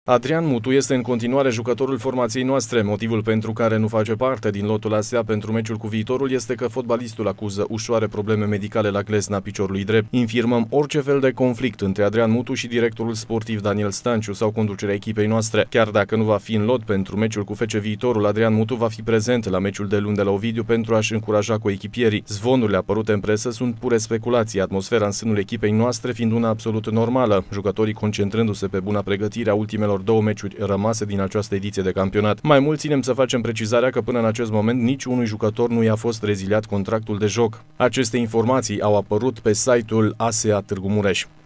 Adrian Mutu este în continuare jucătorul formației noastre. Motivul pentru care nu face parte din lotul ASEA pentru meciul cu Viitorul este că fotbalistul acuză ușoare probleme medicale la glezna piciorului drept. Infirmăm orice fel de conflict între Adrian Mutu și directorul sportiv Daniel Stanciu sau conducerea echipei noastre. Chiar dacă nu va fi în lot pentru meciul cu FC Viitorul, Adrian Mutu va fi prezent la meciul de luni de la Ovidiu pentru a-și încuraja coechipierii. Zvonurile apărute în presă sunt pure speculații, atmosfera în sânul echipei noastre fiind una absolut normală, jucătorii concentrându-se pe buna pregătire a ultimelor două meciuri rămase din această ediție de campionat. Mai mult ținem să facem precizarea că până în acest moment niciunui jucător nu i-a fost reziliat contractul de joc. Aceste informații au apărut pe site-ul ASEA Târgu Mureș.